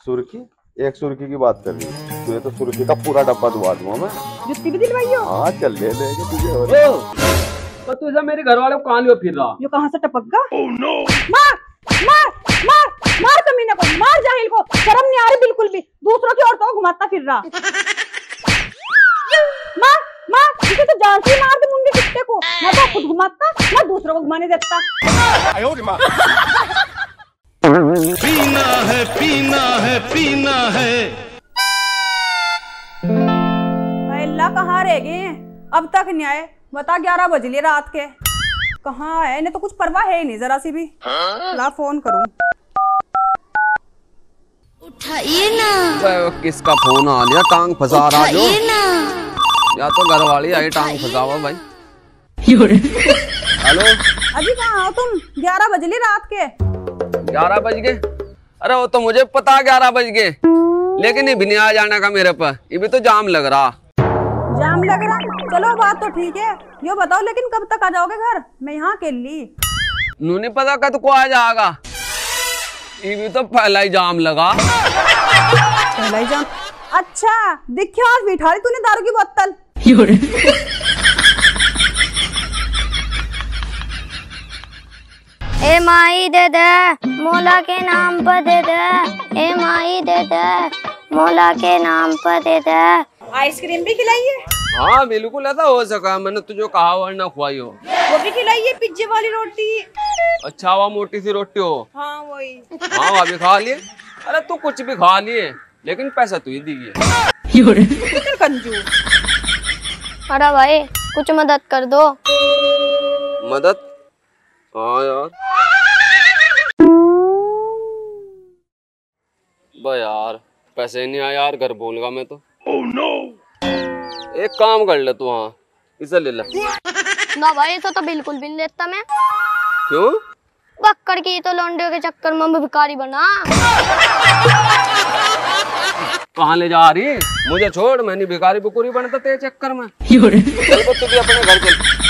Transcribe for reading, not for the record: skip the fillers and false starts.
सुर्खी? एक सुर्खी की बात कर रही है तुझे तो सुर्खी का पूरा डब्बा दुआ दूंगा मैं। जुत्ती भी दिलवाई हो? हाँ चल ले लेंगे तुझे। तो तुझे मेरे घर वाले को कहाँ लियो फिर रहा? ये कहाँ से टपक गा? मार मार मार मार कमीने को, मार जाहिल को, शर्म नहीं आ रही बिल्कुल भी, दूसरों की औरतों को घुमाता फिर रहा। मार मार, किसी तो जान से मार दे मुंडे कुत्ते को, मैं तो खुद घुमाता, मैं दूसरों को घुमाने देता। पीना है पीना है पीना है। अल्लाह कहाँ रह गए हैं? अब तक नहीं आए, बता 11 बज लिए रात के, कहाँ है? इन्हें तो कुछ परवाह है ही नहीं जरा सी भी। ला फोन करूं। उठाइए ना। किसका फोन आ लिया? टांग फंसा रहा जो या तो घर वाली आई टांग फंसावा भाई। हेलो अभी कहाँ हो तुम? 11 बज लिए रात के। 11 बज गए? अरे वो तो मुझे पता 11 बज गए, लेकिन ये भी नहीं आ जाने का मेरे पर, ये भी तो जाम लग रहा। जाम लग रहा? चलो बात तो ठीक है, ये बताओ लेकिन कब तक आ जाओगे घर? मैं यहाँ के लिए नू नहीं पता कद को आ जाएगा, ये भी तो पहला ही जाम लगा। पहला ही जाम? अच्छा दिखा आज बिठा ली तूने दारू की बोतल। ए माई दे दे मौला के नाम पर दे दे, ए माई दे दे मौला के नाम पर दे दे। आइसक्रीम भी खिलाइए? हाँ बिल्कुल ऐसा हो सका, मैंने तुझे कहा वरना खुआई हो। वो भी खिलाइए, पिज्जे वाली रोटी। अच्छा वो मोटी सी रोटी हो? हाँ वही। हाँ वो भी खा लिए। अरे तू कुछ भी खा लिए, लेकिन पैसा तू ही दीजिए। कंजूस। अरे भाई कुछ मदद कर दो। मदद? हाँ यार बा यार पैसे नहीं आए यार, घर भूलगा मैं तो। oh, no! एक काम कर ले तू, हाँ इसे ले ले ना भाई तो बिल्कुल भी नहीं लेता मैं। क्यों? बक्कर की तो लौंडियों के चक्कर में मैं भिखारी बना। कहाँ ले जा रही? मुझे छोड़, मैं नहीं भिखारी बुकुरी बनता तेरे चक्कर में। चल तू भी अपने घर चल।